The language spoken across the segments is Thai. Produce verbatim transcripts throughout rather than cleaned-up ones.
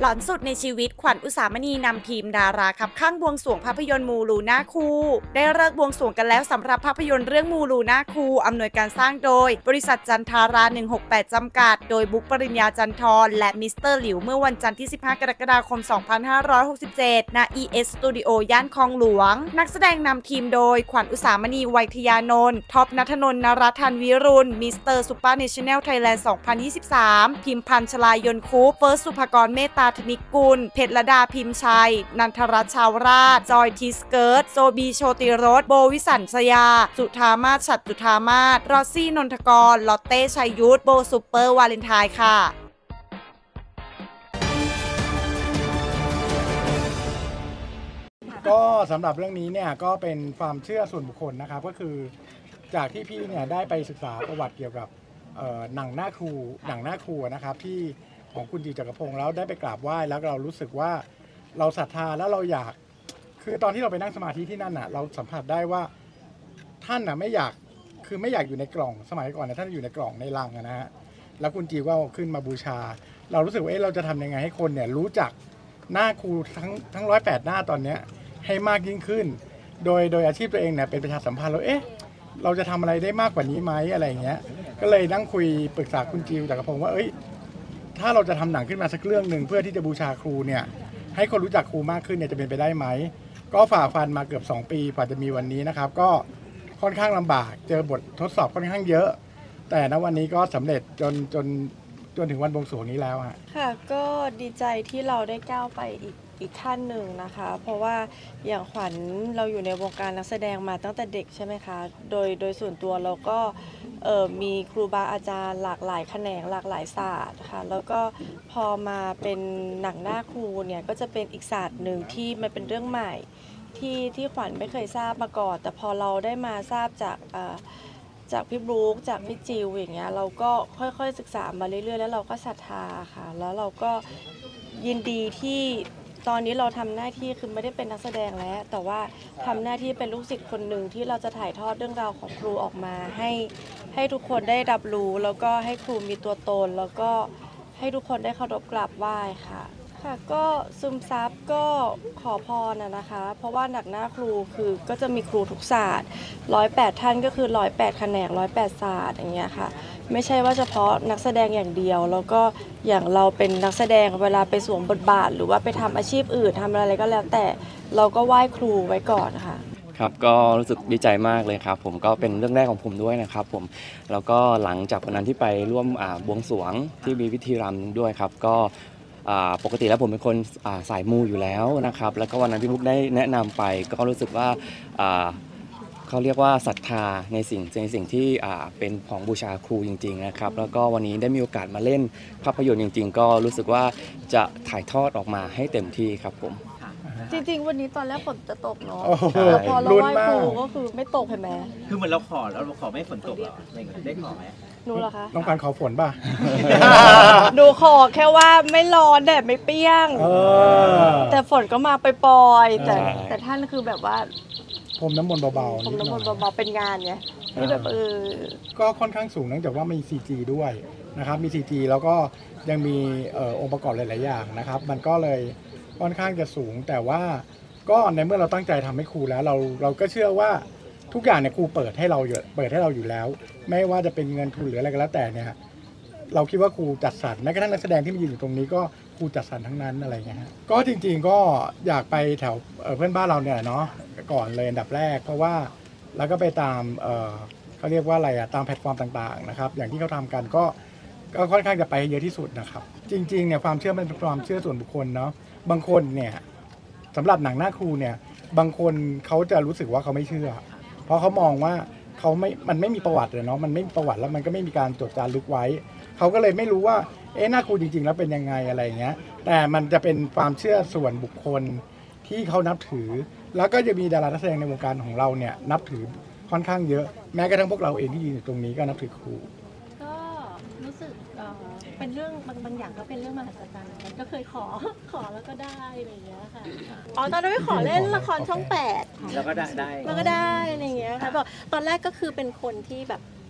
อนสุดในชีวิตขวัญอุสามณีนำทีมดาราขับข้างบวงสรวงภาพยนตร์มูลูน่าคูได้เลิกบวงสรวงกันแล้วสำหรับภาพยนตร์เรื่องมูลูน่าคูอำนวยการสร้างโดยบริษัทจันทาราหนึ่งหกแปดจำกัดโดยบุ๊กปริญญาจันทร์และมิสเตอร์หลิวเมื่อวันจันทร์ที่สิบห้ากรกฎาคมสองพันห้าร้อยหกสิบเจ็ดณ อี เอส Studio ย่านคลองหลวงนักแสดงนำทีมโดยขวัญอุสามณีไวยทยานนท์ท็อปณัฐนนท์นรัทันวิรุณมิสเตอร์ซุปเปอร์เนชั่นแนลไทยแลนด์สองพันยี่สิบสามพิมพันธ์ชลายนคุปเฟิร์สสุภกรเมตตาธนิกุลเพชรลดาพิมพ์ชัยนันทรัตน์ชาวราชจอยทีสเกิร์ตโซบีโชติรสโบวิสัญชยาสุธามาศฉัตรจุธามาศรอซี่นนทกรลอตเต้ชัยยุทธโบซูเปอร์วาเลนไทน์ค่ะก็สำหรับเรื่องนี้เนี่ยก็เป็นความเชื่อส่วนบุคคลนะครับก็คือจากที่พี่เนี่ยได้ไปศึกษาประวัติเกี่ยวกับหนังหน้าครูหนังหน้าครูนะครับที่ของคุณจิว จักรพงศ์แล้วได้ไปกราบไหว้แล้วเรารู้สึกว่าเราศรัทธาแล้วเราอยากคือตอนที่เราไปนั่งสมาธิที่นั่นน่ะเราสัมผัสได้ว่าท่านน่ะไม่อยากคือไม่อยากอยู่ในกล่องสมัยก่อนนะท่านอยู่ในกล่องในลังนะฮะแล้วคุณจิวก็ขึ้นมาบูชาเรารู้สึกว่าเอ๊ะเราจะทำยังไงให้คนเนี่ยรู้จักหน้าครูทั้งทั้งร้อยแปดหน้าตอนเนี้ยให้มากยิ่งขึ้นโดยโดยอาชีพตัวเองเนี่ยเป็นประชาสัมพันธ์เราเอ๊ะเราจะทำอะไรได้มากกว่านี้ไหมอะไรอย่างเงี้ยก็เลยนั่งคุยปรึกษาคุณจิว จักรพงศ์ว่าเอ้ยถ้าเราจะทำหนังขึ้นมาสักเรื่องหนึ่งเพื่อที่จะบูชาครูเนี่ยให้คนรู้จักครูมากขึ้นเนี่ยจะเป็นไปได้ไหมก็ฝ่าฟันมาเกือบสองปีกว่าจะมีวันนี้นะครับก็ค่อนข้างลำบากเจอบททดสอบค่อนข้างเยอะแต่ณวันนี้ก็สำเร็จจนจนจนถึงวันบวงสรวงนี้แล้วฮะค่ะก็ดีใจที่เราได้ก้าวไปอีกอีกขั้นหนึ่งนะคะเพราะว่าอย่างขวัญเราอยู่ในวงการนักแสดงมาตั้งแต่เด็กใช่ไหมคะโดยโดยส่วนตัวเราก็มีครูบาอาจารย์หลากหลายแขนงหลากหลายศาสตร์ค่ะแล้วก็พอมาเป็นหนังหน้าครูเนี่ยก็จะเป็นอีกศาสตร์หนึ่งที่มันเป็นเรื่องใหม่ที่ที่ขวัญไม่เคยทราบมาก่อนแต่พอเราได้มาทราบจากจากพี่บรู๊คจากพี่จิวอย่างเงี้ยเราก็ค่อยๆศึกษามาเรื่อยๆแล้วเราก็ศรัทธาค่ะแล้วเราก็ยินดีที่ตอนนี้เราทำหน้าที่คือไม่ได้เป็นนักแสดงแล้วแต่ว่าทำหน้าที่เป็นลูกศิษย์คนหนึ่งที่เราจะถ่ายทอดเรื่องราวของครูออกมาให้ให้ทุกคนได้รับรู้แล้วก็ให้ครูมีตัวตนแล้วก็ให้ทุกคนได้เคารพกราบไหว้ค่ะค่ะก็ซึมซับก็ขอพรนะนะคะเพราะว่าหนักหน้าครูคือก็จะมีครูทุกศาสตร์ร้อยแปดท่านก็คือร้อยแปดแขนงร้อยแปดศาสตร์อย่างเงี้ยค่ะไม่ใช่ว่าเฉพาะนักแสดงอย่างเดียวแล้วก็อย่างเราเป็นนักแสดงเวลาไปสวมบทบาทหรือว่าไปทำอาชีพอื่นทำอะไรก็แล้วแต่เราก็ไหว้ครูไว้ก่อนค่ะครับก็รู้สึกดีใจมากเลยครับผมก็เป็นเรื่องแรกของผมด้วยนะครับผมแล้วก็หลังจากวันนั้นที่ไปร่วมบวงสรวงที่มีพิธีรำด้วยครับก็ปกติแล้วผมเป็นคนสายมูอยู่แล้วนะครับแล้วก็วันนั้นพี่บุ๊กได้แนะนำไปก็รู้สึกว่าเขาเรียกว่าศรัทธาในสิ่งในสิ่งที่เป็นของบูชาครูจริงๆนะครับแล้วก็วันนี้ได้มีโอกาสมาเล่นภาพยนตร์จริงๆก็รู้สึกว่าจะถ่ายทอดออกมาให้เต็มที่ครับผมจริงๆวันนี้ตอนแรกฝนจะตกเนาะแต่พอเราไหว้ครูก็คือไม่ตกเห็นไหมคือเหมือนเราขอแล้วเราขอไม่ฝนตกหรอได้ขอไหมหนูเหรอคะต้องการขอฝนป่ะหนูขอแค่ว่าไม่ร้อนแดดไม่เปรี้ยงแต่ฝนก็มาไปปล่อยแต่แต่ท่านคือแบบว่าพรมน้ำมนต์เบาๆพรมน้ำมนต์เบาๆเป็นงานไงที่แบบเออก็ค่อนข้างสูงเนื่องจากว่ามี ซี จี ด้วยนะครับมี ซี จี แล้วก็ยังมีองค์ประกอบหลายๆอย่างนะครับมันก็เลยค่อนข้างจะสูงแต่ว่าก็ในเมื่อเราตั้งใจทำให้ครูแล้วเราเราก็เชื่อว่าทุกอย่างเนี่ยครูเปิดให้เราเปิดให้เราอยู่แล้วไม่ว่าจะเป็นเงินทุนหรืออะไรก็แล้วแต่เนี่ยเราคิดว่าครูจัดสรรแม้กระทั่งนักแสดงที่มายืนอยู่ตรงนี้ก็ครูจัดสรรทั้งนั้นอะไรเงี้ยฮะก็จริงๆก็อยากไปแถวเพื่อนบ้านเราเนี่ยเนาะก่อนเลยอันดับแรกเพราะว่าแล้วก็ไปตามเขาเรียกว่าอะไรอะตามแพลตฟอร์มต่างๆนะครับอย่างที่เขาทำกันก็ก็ค่อนข้างจะไปเยอะที่สุดนะครับจริงๆเนี่ยความเชื่อมันเป็นความเชื่อส่วนบุคคลเนาะบางคนเนี่ยสำหรับหนังหน้าครูเนี่ยบางคนเขาจะรู้สึกว่าเขาไม่เชื่อเพราะเขามองว่าเขาไม่มันไม่มีประวัติเลยเนาะมันไม่มีประวัติแล้วมันก็ไม่มีการจดจารึกไว้เขาก็เลยไม่รู้ว่าเอ๊ะหน้าครูจริงๆแล้วเป็นยังไงอะไรเงี้ยแต่มันจะเป็นความเชื่อส่วนบุคคลที่เขานับถือแล้วก็จะมีดารานักแสดงในวงการของเราเนี่ยนับถือค่อนข้างเยอะแม้กระทั่งพวกเราเองที่ยืนอยู่ตรงนี้ก็นับถือครูก็รู้สึกเป็นเรื่องบางบางอย่างก็เป็นเรื่องมหัศจรรย์มันก็เคยขอขอแล้วก็ได้อะไรอย่างเงี้ยค่ะอ๋อตอนนั้นไม่ขอเล่นละครช่องแปดแล้วก็ได้ได้แล้วก็ได้อะไรอย่างเงี้ยค่ะบอกตอนแรกก็คือเป็นคนที่แบบ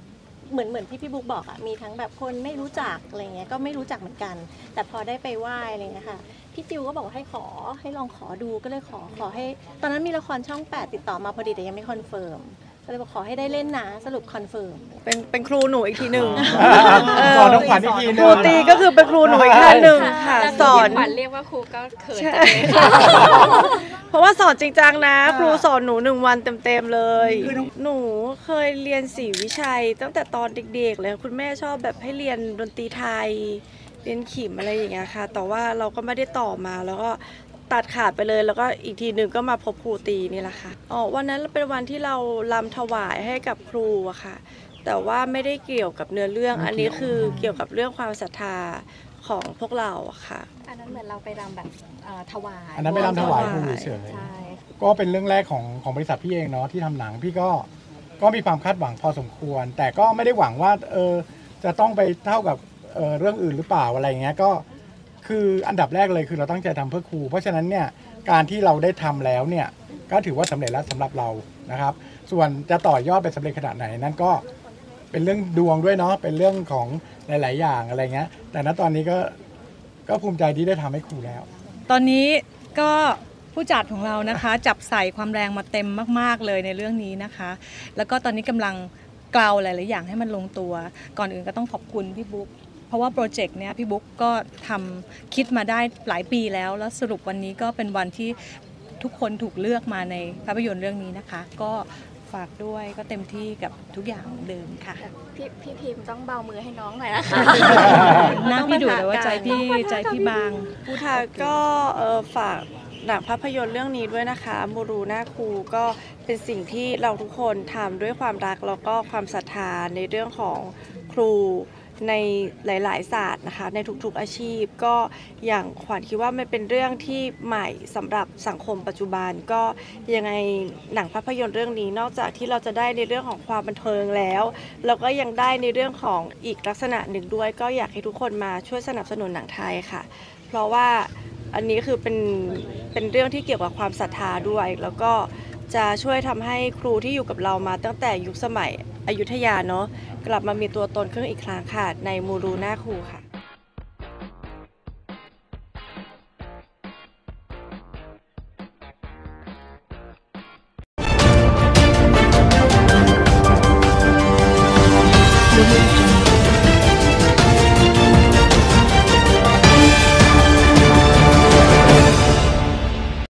เหมือนเหมือนที่พี่บุ๊กบอกอะมีทั้งแบบคนไม่รู้จักอะไรเงี้ยก็ไม่รู้จักเหมือนกัน แต่พอได้ไปไหว้อะไรเงี้ยค่ะพี่จิวก็บอกว่าให้ขอให้ลองขอดูก็เลยขอขอให้ตอนนั้นมีละครช่องแปดติดต่อมาพอดีแต่ยังไม่คอนเฟิร์มก็เลยบอกขอให้ได้เล่นนะสรุปคอนเฟิร์มเป็นเป็นครูหนูอีกทีหนึ่งสอนน้องขวัญอีกทีหคนึรูงตีก็คือเป็นครูหนูอีกท่านหนึ่งค่ะ สอนขวัญเรียกว่าครูก็เขินใช่จังเลยค่ะเพราะว่าสอนจริงจังนะ ครูสอนหนูหนึ่งวันเต็มๆเลย หนูเคยเรียนศรีวิชัยตั้งแต่ตอนเด็กๆเลยคุณแม่ชอบแบบให้เรียนดนตรีไทย เรียนขิมอะไรอย่างเงี้ยค่ะ แต่ว่าเราก็ไม่ได้ต่อมาแล้วก็ตัดขาดไปเลยแล้วก็อีกทีหนึ่งก็มาพบครูตีนี่แหละค่ะอ๋อวันนั้นเป็นวันที่เรารำถวายให้กับครูอะค่ะ แต่ว่าไม่ได้เกี่ยวกับเนื้อเรื่อง อันนี้คือเกี่ยวกับเรื่องความศรัทธาของพวกเราอะค่ะอันนั้นเหมือนเราไปรำแบบเอ่อถวายอันนั้นไปรำถวายครูเฉยใช่ๆก็เป็นเรื่องแรกของของบริษัทพี่เองเนาะที่ทำหนังพี่ก็ก็มีความคาดหวังพอสมควร แต่ก็ไม่ได้หวังว่าเออจะต้องไปเท่ากับเออเรื่องอื่นหรือเปล่าอะไรอย่างเงี้ยก็คืออันดับแรกเลยคือเราตั้งใจทำเพื่อครู เพราะฉะนั้นเนี่ยการที่เราได้ทำแล้วเนี่ยก็ถือว่าสำเร็จแล้วสำหรับเรานะครับ ส่วนจะต่อยอดไปสำเร็จขนาดไหนนั่นก็เป็นเรื่องดวงด้วยเนาะเป็นเรื่องของหลาย ๆ อย่างอะไรเงี้ยแต่ณตอนนี้ก็ก็ภูมิใจที่ได้ทำให้ครูแล้วตอนนี้ก็ผู้จัดของเรานะคะ จับใส่ความแรงมาเต็มมากๆเลยในเรื่องนี้นะคะ แล้วก็ตอนนี้กำลังเกลาหลายๆอย่างให้มันลงตัว ก่อนอื่นก็ต้องขอบคุณพี่บุ๊กเพราะว่าโปรเจกต์เนี้ยพี่บุ๊กก็ทำคิดมาได้หลายปีแล้ว แล้วสรุปวันนี้ก็เป็นวันที่ทุกคนถูกเลือกมาในภาพยนตร์เรื่องนี้นะคะ ก็ฝากด้วยก็เต็มที่กับทุกอย่างเหมือนเดิมค่ะพี่พี่พิมพ์ต้องเบามือให้น้องหน่อยนะคะหน้าพี่ดุแต่ว่าใจพี่ใจพี่บางค่ะก็เอ่อฝากหนังภาพยนตร์เรื่องนี้ด้วยนะคะมูรูหน้าครูก็เป็นสิ่งที่เราทุกคนทำด้วยความรักแล้วก็ความศรัทธาในเรื่องของครูในหลาย ๆ ศาสตร์นะคะในทุก ๆ อาชีพ ก็อย่างขวัญคิดว่ามันเป็นเรื่องที่ใหม่สำหรับสังคมปัจจุบันก็ยังไงหนังภาพยนตร์เรื่องนี้นอกจากที่เราจะได้ในเรื่องของความบันเทิงแล้วเราก็ยังได้ในเรื่องของอีกลักษณะหนึ่งด้วย ก็อยากให้ทุกคนมาช่วยสนับสนุนหนังไทยค่ะ เพราะว่าอันนี้คือเป็นเป็นเรื่องที่เกี่ยวกับความศรัทธาด้วย แล้วก็จะช่วยทำให้ครูที่อยู่กับเรามาตั้งแต่ยุคสมัยอยุธยาเนาะกลับมามีตัวตนขึ้นอีกครั้งค่ะในมูรูหน้าครูค่ะ